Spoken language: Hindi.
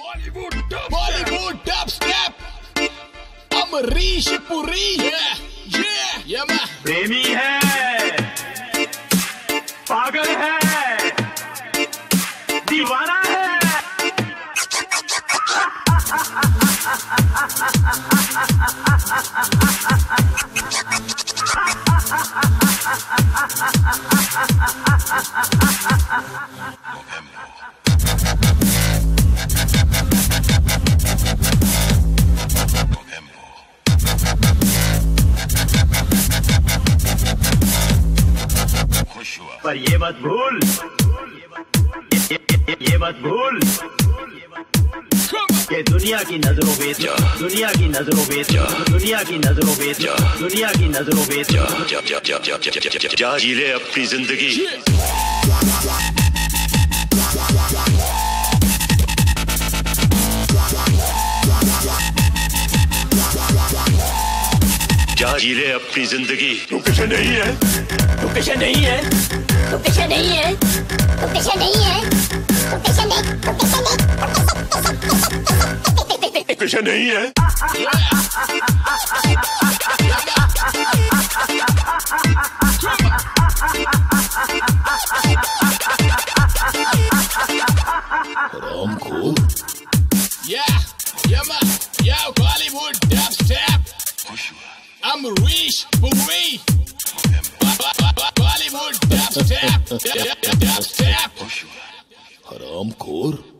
Bollywood dubstep. Amrish Puri. Yeah man. प्रेमी है, पागल है, दीवाना है। पर ये मत भूल, ये मत भूल कि दुनिया की नजरों में, दुनिया की नजरों में, दुनिया की नजरों में, दुनिया की नजरों में जा जी ले अपनी जिंदगी। जा जी ले अपनी जिंदगी। लोकेशन नहीं है, लोकेशन नहीं है, लोकेशन नहीं है, लोकेशन नहीं है, लोकेशन नहीं, लोकेशन नहीं है। Ramkhor. Yeah man. Yo, Bollywood dubstep. Amrish Puri. Bollywood dubstep. Haramkhor.